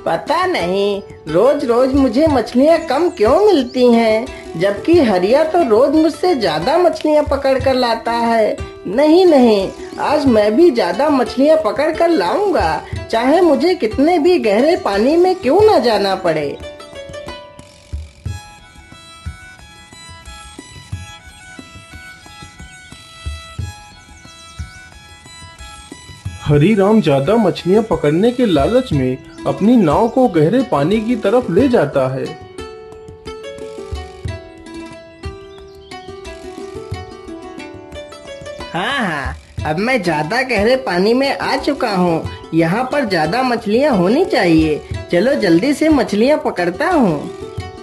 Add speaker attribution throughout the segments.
Speaker 1: पता नहीं रोज रोज मुझे मछलियाँ कम क्यों मिलती हैं, जबकि हरिया तो रोज मुझसे ज्यादा मछलियाँ पकड़ कर लाता है। नहीं नहीं, आज मैं भी ज्यादा मछलियाँ पकड़ कर लाऊंगा, चाहे मुझे कितने भी गहरे पानी में क्यों न जाना पड़े।
Speaker 2: हरीराम ज्यादा मछलियां पकड़ने के लालच में अपनी नाव को गहरे पानी की तरफ ले जाता है।
Speaker 1: हाँ, अब मैं ज्यादा गहरे पानी में आ चुका हूँ। यहाँ पर ज्यादा मछलियाँ होनी चाहिए। चलो जल्दी से मछलियाँ पकड़ता हूँ।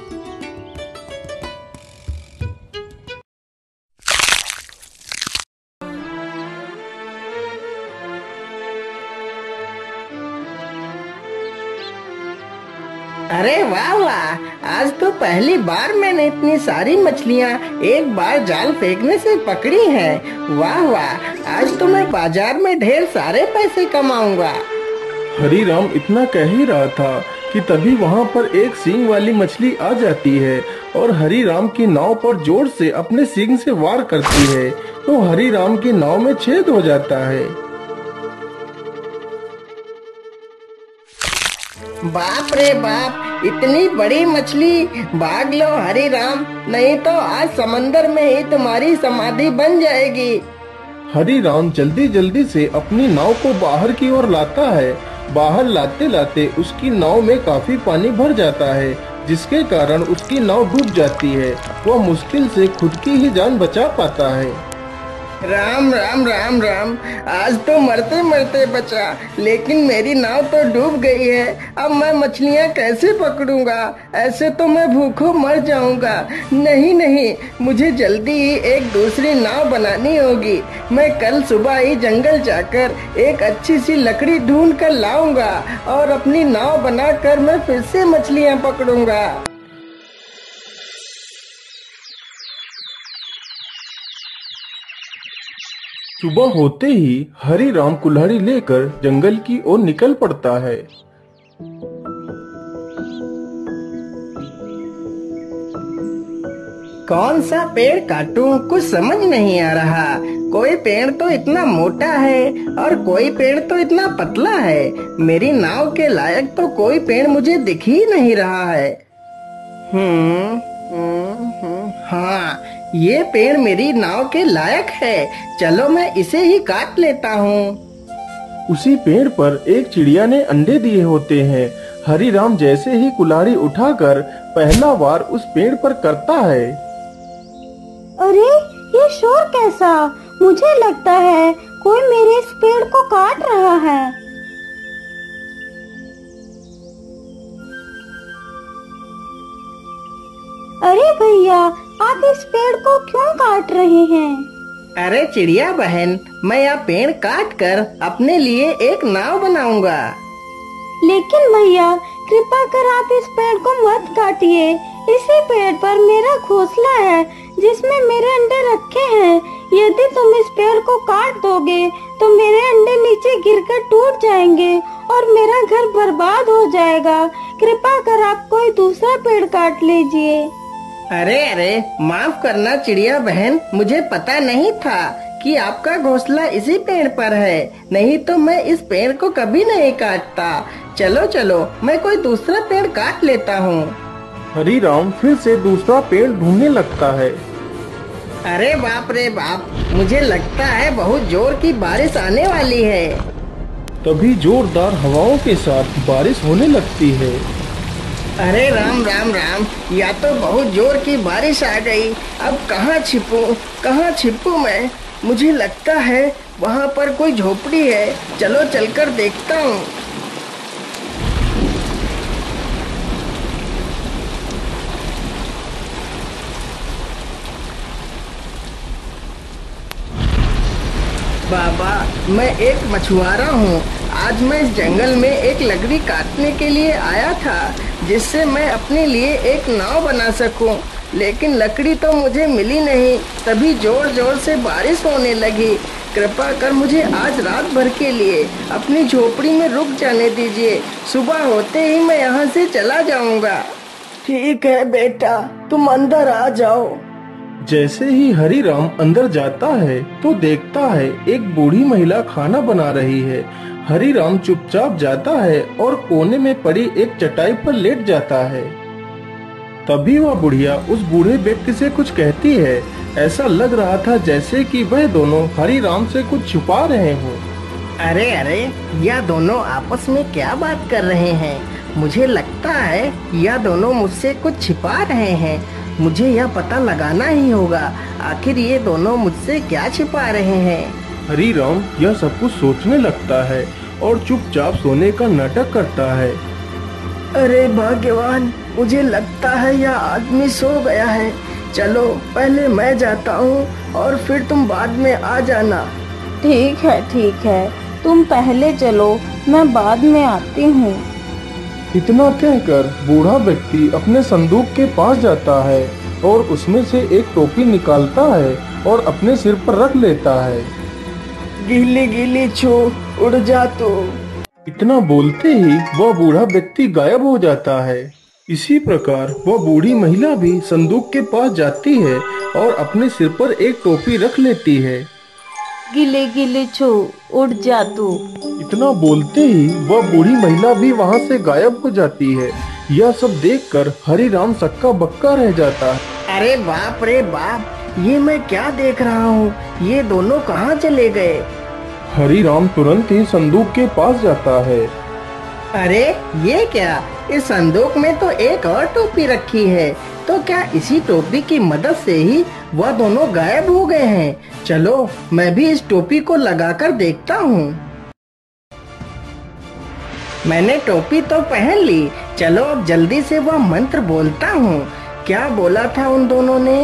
Speaker 1: अरे वाह वाह, आज तो पहली बार मैंने इतनी सारी मछलियाँ एक बार जाल फेंकने से पकड़ी हैं। वाह वाह, आज तो मैं बाजार में ढेर सारे पैसे कमाऊंगा।
Speaker 2: हरीराम इतना कह ही रहा था कि तभी वहाँ पर एक सींग वाली मछली आ जाती है और हरीराम की नाव पर जोर से अपने सींग से वार करती है, तो हरीराम की नाव में छेद हो जाता है।
Speaker 1: बाप रे बाप, इतनी बड़ी मछली! भाग लो हरीराम, नहीं तो आज समंदर में ही तुम्हारी समाधि बन जाएगी।
Speaker 2: हरीराम जल्दी जल्दी से अपनी नाव को बाहर की ओर लाता है। बाहर लाते लाते उसकी नाव में काफी पानी भर जाता है, जिसके कारण उसकी नाव डूब जाती है। वह मुश्किल से खुद की ही जान बचा पाता है।
Speaker 1: राम राम राम राम, आज तो मरते मरते बचा, लेकिन मेरी नाव तो डूब गई है। अब मैं मछलियाँ कैसे पकड़ूंगा? ऐसे तो मैं भूखों मर जाऊंगा। नहीं नहीं, मुझे जल्दी ही एक दूसरी नाव बनानी होगी। मैं कल सुबह ही जंगल जाकर एक अच्छी सी लकड़ी ढूंढ कर लाऊंगा और अपनी नाव बनाकर मैं फिर से मछलियाँ पकड़ूंगा।
Speaker 2: सुबह होते ही हरीराम कुल्हाड़ी लेकर जंगल की ओर निकल पड़ता है।
Speaker 1: कौन सा पेड़ काटूं, कुछ समझ नहीं आ रहा। कोई पेड़ तो इतना मोटा है और कोई पेड़ तो इतना पतला है। मेरी नाव के लायक तो कोई पेड़ मुझे दिख ही नहीं रहा है। हाँ, ये पेड़ मेरी नाव के लायक है। चलो मैं इसे ही काट लेता हूँ।
Speaker 2: उसी पेड़ पर एक चिड़िया ने अंडे दिए होते हैं। हरीराम जैसे ही कुल्हाड़ी उठाकर पहला वार उस पेड़ पर करता है।
Speaker 3: अरे ये शोर कैसा? मुझे लगता है कोई मेरे इस पेड़ को काट रहा है। अरे भैया, आप इस पेड़ को क्यों काट रहे हैं?
Speaker 1: अरे चिड़िया बहन, मैं यह पेड़ काट कर अपने लिए एक नाव बनाऊंगा।
Speaker 3: लेकिन भैया, कृपा कर आप इस पेड़ को मत काटिए। इसी पेड़ पर मेरा घोंसला है जिसमें मेरे अंडे रखे हैं। यदि तुम इस पेड़ को काट दोगे तो मेरे अंडे नीचे गिरकर टूट जाएंगे और मेरा घर बर्बाद हो जाएगा। कृपा कर आप कोई दूसरा पेड़ काट लीजिए।
Speaker 1: अरे अरे, माफ करना चिड़िया बहन, मुझे पता नहीं था कि आपका घोंसला इसी पेड़ पर है। नहीं तो मैं इस पेड़ को कभी नहीं काटता। चलो चलो, मैं कोई दूसरा पेड़ काट लेता हूँ।
Speaker 2: हरीराम फिर से दूसरा पेड़ ढूंढने लगता है।
Speaker 1: अरे बाप रे बाप, मुझे लगता है बहुत जोर की बारिश आने वाली है।
Speaker 2: तभी जोरदार हवाओं के साथ बारिश होने लगती है।
Speaker 1: अरे राम राम राम, या तो बहुत जोर की बारिश आ गई। अब कहाँ छिपूं मैं? मुझे लगता है वहाँ पर कोई झोपड़ी है। चलो चलकर देखता हूँ। बाबा, मैं एक मछुआरा हूँ। आज मैं इस जंगल में एक लकड़ी काटने के लिए आया था, जिससे मैं अपने लिए एक नाव बना सकूं। लेकिन लकड़ी तो मुझे मिली नहीं। तभी जोर जोर से बारिश होने लगी। कृपा कर मुझे आज रात भर के लिए अपनी झोपड़ी में रुक जाने दीजिए। सुबह होते ही मैं यहाँ से चला जाऊंगा। ठीक है बेटा, तुम अंदर आ जाओ।
Speaker 2: जैसे ही हरी राम अंदर जाता है तो देखता है एक बूढ़ी महिला खाना बना रही है। हरी राम चुपचाप जाता है और कोने में पड़ी एक चटाई पर लेट जाता है। तभी वह बुढ़िया उस बूढ़े व्यक्ति से कुछ कहती है। ऐसा लग रहा था जैसे कि वह दोनों हरी राम से कुछ छुपा रहे हों।
Speaker 1: अरे अरे, यह दोनों आपस में क्या बात कर रहे हैं? मुझे लगता है यह दोनों मुझसे कुछ छिपा रहे हैं। मुझे यह पता लगाना ही होगा, आखिर ये दोनों मुझसे क्या छिपा रहे हैं।
Speaker 2: हरी राम यह सब कुछ सोचने लगता है और चुपचाप सोने का नाटक करता है।
Speaker 1: अरे भाग्यवान, मुझे लगता है यह आदमी सो गया है। चलो पहले मैं जाता हूँ और फिर तुम बाद में आ जाना।
Speaker 3: ठीक है, तुम पहले चलो, मैं बाद में आती हूँ।
Speaker 2: इतना कहकर बूढ़ा व्यक्ति अपने संदूक के पास जाता है और उसमें से एक टोपी निकालता है और अपने सिर पर रख लेता है।
Speaker 1: गीली गीली छू उड़ जा तू।
Speaker 2: इतना बोलते ही वह बूढ़ा व्यक्ति गायब हो जाता है। इसी प्रकार वह बूढ़ी महिला भी संदूक के पास जाती है और अपने सिर पर एक टोपी रख लेती है।
Speaker 3: गिले गिले छू उड़ जा तू।
Speaker 2: इतना बोलते ही वह बूढ़ी महिला भी वहाँ से गायब हो जाती है। यह सब देखकर हरी राम सक्का बक्का रह जाता है।
Speaker 1: अरे बाप रे बाप, ये मैं क्या देख रहा हूँ? ये दोनों कहाँ चले गए?
Speaker 2: हरी राम तुरंत ही संदूक के पास जाता है।
Speaker 1: अरे ये क्या? इस संदूक में तो एक और टोपी रखी है। तो क्या इसी टोपी की मदद से ही वह दोनों गायब हो गए हैं? चलो मैं भी इस टोपी को लगाकर देखता हूँ। मैंने टोपी तो पहन ली। चलो अब जल्दी से वह मंत्र बोलता हूँ। क्या बोला था उन दोनों ने?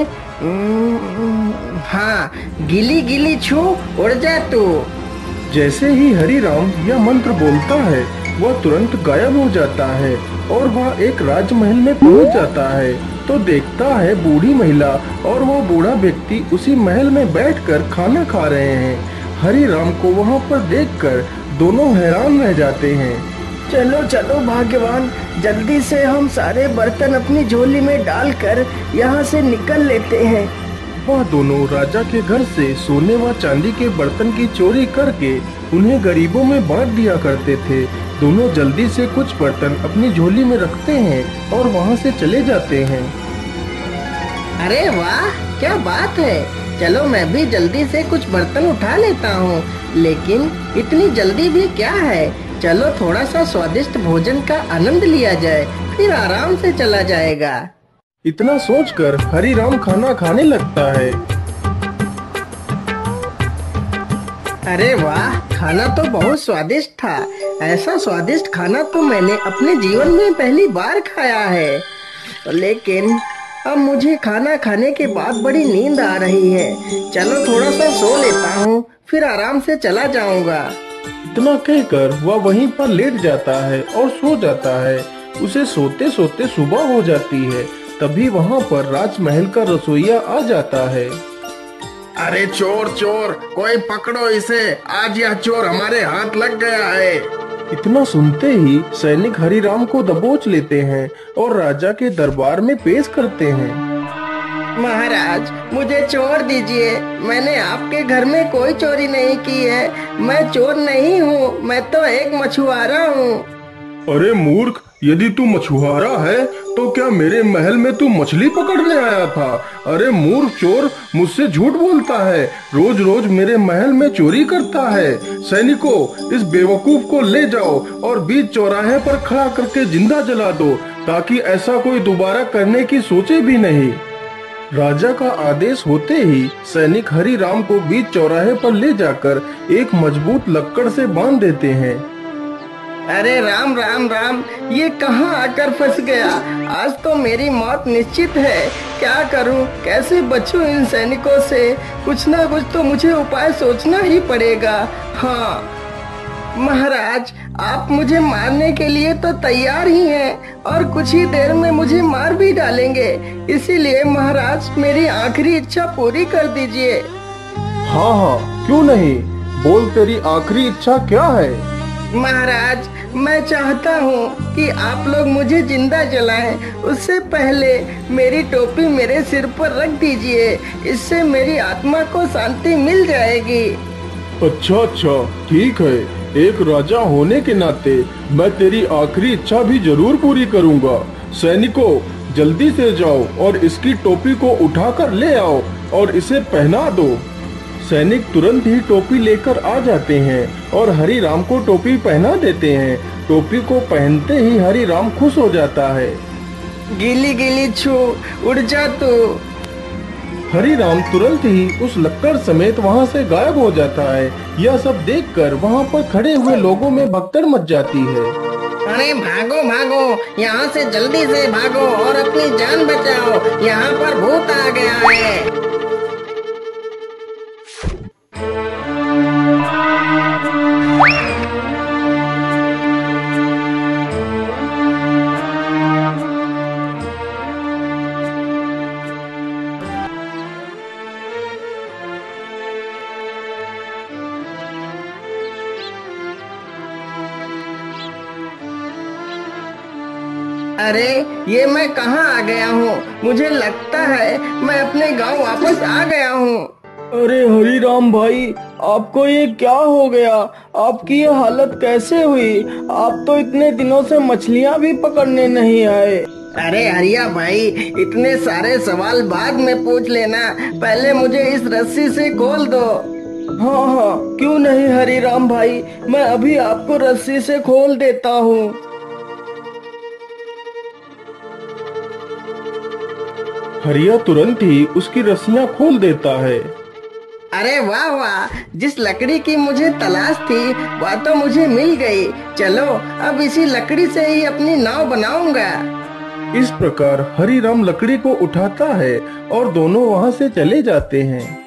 Speaker 1: हाँ, गिली गिली छू उड़ जा तू।
Speaker 2: जैसे ही हरी राम यह मंत्र बोलता है वह तुरंत गायब हो जाता है और वह एक राजमहल में पहुंच जाता है। तो देखता है बूढ़ी महिला और वो बूढ़ा व्यक्ति उसी महल में बैठकर खाना खा रहे हैं। हरी राम को वहां पर देखकर दोनों हैरान रह जाते हैं।
Speaker 1: चलो चलो भाग्यवान, जल्दी से हम सारे बर्तन अपनी झोली में डालकर यहाँ से निकल लेते हैं।
Speaker 2: वह दोनों राजा के घर से सोने व चांदी के बर्तन की चोरी करके उन्हें गरीबों में बांट दिया करते थे। दोनों जल्दी से कुछ बर्तन अपनी झोली में रखते हैं और वहाँ से चले जाते हैं।
Speaker 1: अरे वाह, क्या बात है! चलो मैं भी जल्दी से कुछ बर्तन उठा लेता हूँ। लेकिन इतनी जल्दी भी क्या है? चलो थोड़ा सा स्वादिष्ट भोजन का आनंद लिया जाए, फिर आराम से चला जाएगा।
Speaker 2: इतना सोचकर हरी राम खाना खाने लगता है।
Speaker 1: अरे वाह, खाना तो बहुत स्वादिष्ट था। ऐसा स्वादिष्ट खाना तो मैंने अपने जीवन में पहली बार खाया है। लेकिन अब मुझे खाना खाने के बाद बड़ी नींद आ रही है। चलो थोड़ा सा सो लेता हूँ, फिर आराम से चला जाऊंगा।
Speaker 2: इतना कहकर वह वहीं पर लेट जाता है और सो जाता है। उसे सोते सोते सुबह हो जाती है। तभी वहाँ पर राजमहल का रसोइया आ जाता है।
Speaker 4: अरे चोर चोर, कोई पकड़ो इसे, आज यह चोर हमारे हाथ लग गया है।
Speaker 2: इतना सुनते ही सैनिक हरी राम को दबोच लेते हैं और राजा के दरबार में पेश करते हैं।
Speaker 1: महाराज, मुझे छोड़ दीजिए। मैंने आपके घर में कोई चोरी नहीं की है। मैं चोर नहीं हूँ, मैं तो एक मछुआरा हूँ।
Speaker 2: अरे मूर्ख, यदि तू मछुआरा है तो क्या मेरे महल में तू मछली पकड़ने आया था? अरे मूर्ख चोर, मुझसे झूठ बोलता है, रोज रोज मेरे महल में चोरी करता है। सैनिकों, इस बेवकूफ को ले जाओ और बीच चौराहे पर खड़ा करके जिंदा जला दो, ताकि ऐसा कोई दोबारा करने की सोचे भी नहीं। राजा का आदेश होते ही सैनिक हरी राम को बीच चौराहे पर ले जाकर एक मजबूत लक्कड़ से बांध देते हैं।
Speaker 1: अरे राम राम राम, ये कहाँ आकर फंस गया? आज तो मेरी मौत निश्चित है। क्या करूं, कैसे बचूं इन सैनिकों से? कुछ ना कुछ तो मुझे उपाय सोचना ही पड़ेगा। हाँ महाराज, आप मुझे मारने के लिए तो तैयार ही हैं और कुछ ही देर में मुझे मार भी डालेंगे। इसीलिए महाराज, मेरी आखिरी इच्छा पूरी कर दीजिए।
Speaker 2: हाँ हाँ, क्यों नहीं, बोल तेरी आखिरी इच्छा क्या है?
Speaker 1: महाराज, मैं चाहता हूँ कि आप लोग मुझे जिंदा जलाएं। उससे पहले मेरी टोपी मेरे सिर पर रख दीजिए, इससे मेरी आत्मा को शांति मिल जाएगी।
Speaker 2: अच्छा अच्छा, ठीक है। एक राजा होने के नाते मैं तेरी आखिरी इच्छा भी जरूर पूरी करूँगा। सैनिकों, जल्दी से जाओ और इसकी टोपी को उठाकर ले आओ और इसे पहना दो। सैनिक तुरंत ही टोपी लेकर आ जाते हैं और हरि राम को टोपी पहना देते हैं। टोपी को पहनते ही हरि राम खुश हो जाता है।
Speaker 1: गीली गीली छू, उड़ जा तू।
Speaker 2: हरि राम तुरंत ही उस लक्कड़ समेत वहाँ से गायब हो जाता है। यह सब देखकर वहाँ पर खड़े हुए लोगों में भगदड़ मच जाती है।
Speaker 1: अरे भागो भागो, यहाँ से जल्दी से भागो और अपनी जान बचाओ, यहाँ पर भूत आ गया है। अरे ये मैं कहाँ आ गया हूँ? मुझे लगता है मैं अपने गांव वापस आ गया हूँ।
Speaker 5: अरे हरि राम भाई, आपको ये क्या हो गया? आपकी ये हालत कैसे हुई? आप तो इतने दिनों से मछलियाँ भी पकड़ने नहीं आए।
Speaker 1: अरे हरिया भाई, इतने सारे सवाल बाद में पूछ लेना, पहले मुझे इस रस्सी से खोल दो।
Speaker 5: हाँ हाँ, क्यों नहीं हरि राम भाई, मैं अभी आपको रस्सी से खोल देता हूँ।
Speaker 2: हरिया तुरंत ही उसकी रस्सियाँ खोल देता है।
Speaker 1: अरे वाह वाह, जिस लकड़ी की मुझे तलाश थी वह तो मुझे मिल गई। चलो अब इसी लकड़ी से ही अपनी नाव बनाऊंगा।
Speaker 2: इस प्रकार हरि राम लकड़ी को उठाता है और दोनों वहाँ से चले जाते हैं।